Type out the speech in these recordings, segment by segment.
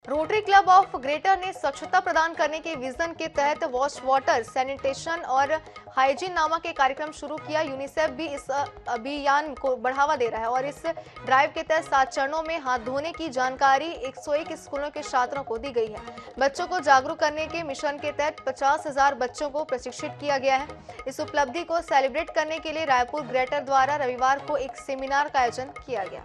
Rotary Club of greater ने स्वच्छता प्रदान करने के विजन के तहत वॉश वाटर सैनिटेशन और हाइजीन नामक एक कार्यक्रम शुरू किया। यूनिसेफ भी इस अभियान को बढ़ावा दे रहा है और इस ड्राइव के तहत 7 चरणों में हाथ धोने की जानकारी 101 स्कूलों के छात्रों को दी गई है। बच्चों को जागरूक करने के मिशन के तहत 50,000 बच्चों को प्रशिक्षित किया गया है। इस उपलब्धि को सेलिब्रेट करने के लिए रायपुर ग्रेटर द्वारा रविवार को एक सेमिनार का आयोजन किया गया।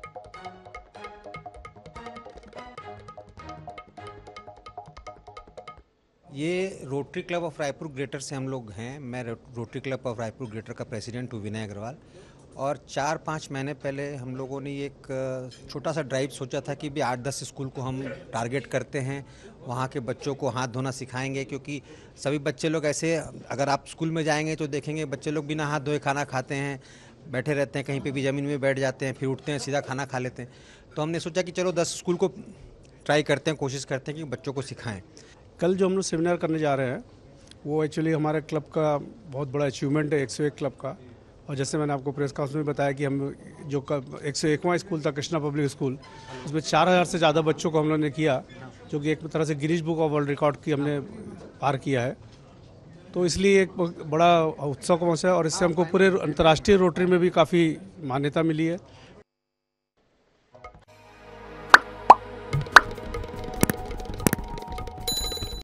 ये Rotary Club of Raipur Greater से हम लोग हैं। मैं Rotary Club of Raipur Greater का प्रेसिडेंट हूँ, विनय अग्रवाल। और 4-5 महीने पहले हम लोगों ने एक छोटा सा ड्राइव सोचा था कि भी 8-10 स्कूल को हम टारगेट करते हैं, वहाँ के बच्चों को हाथ धोना सिखाएंगे। क्योंकि सभी बच्चे लोग ऐसे, अगर आप स्कूल में जाएंगे तो देखेंगे बच्चे लोग बिना हाथ धोए खाना खाते हैं, बैठे रहते हैं, कहीं पे भी ज़मीन में बैठ जाते हैं, फिर उठते हैं, सीधा खाना खा लेते हैं। तो हमने सोचा कि चलो 10 स्कूल को ट्राई करते हैं, कोशिश करते हैं कि बच्चों को सिखाएँ। कल जो हम लोग सेमिनार करने जा रहे हैं वो एक्चुअली हमारे क्लब का बहुत बड़ा अचीवमेंट है, 101 क्लब का। और जैसे मैंने आपको प्रेस कॉन्फ्रेंस में बताया कि हम जो 101वां स्कूल था कृष्णा पब्लिक स्कूल, उसमें 4000 से ज़्यादा बच्चों को हम लोगों ने किया, जो कि एक तरह से Guinness Book of World Record की हमने पार किया है। तो इसलिए एक बड़ा उत्सव का मौका है और इससे हमको पूरे अंतर्राष्ट्रीय रोटरी में भी काफ़ी मान्यता मिली है।